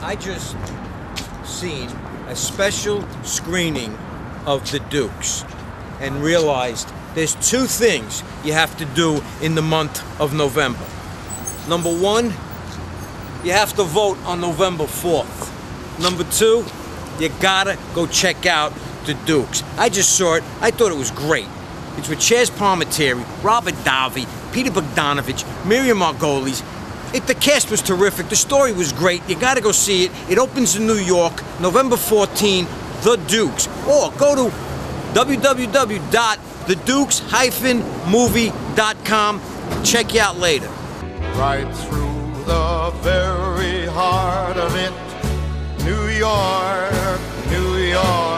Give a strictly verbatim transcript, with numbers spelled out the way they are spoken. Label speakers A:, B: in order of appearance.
A: I just seen a special screening of The Dukes and realized there's two things you have to do in the month of November. Number one, you have to vote on November fourth. Number two, you gotta go check out The Dukes. I just saw it. I thought it was great. It's with Chazz Palminteri, Robert Davi, Peter Bogdonavich, Miriam Margolyes. It, the cast was terrific. The story was great. You gotta go see it. It opens in New York, November fourteenth, The Dukes. Or go to w w w dot the dukes dash movie dot com. Check you out later.
B: Right through the very heart of it, New York, New York.